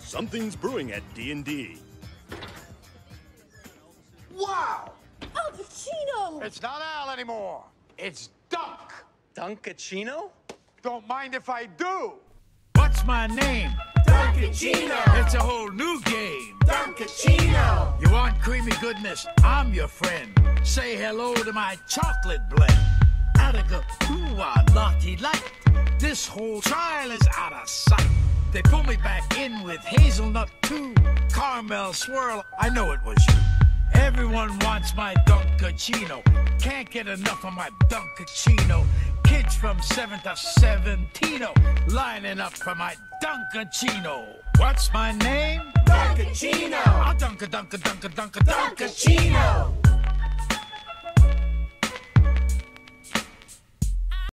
Something's brewing at D&D. Wow! Al Pacino! It's not Al anymore. It's Dunk. Dunkachino? Don't mind if I do. What's my name? Dunkachino! It's a whole new game. Dunkachino! You want creamy goodness? I'm your friend. Say hello to my chocolate blend. Attica, ooh, naughty light. This whole trial is out of sight. They pull me back in with hazelnut too. Caramel swirl, I know it was you. Everyone wants my Dunkachino. Can't get enough of my Dunkachino. Kids from 7th to 17 lining up for my Dunkachino. What's my name? Dunkachino! I'll Dunkachino.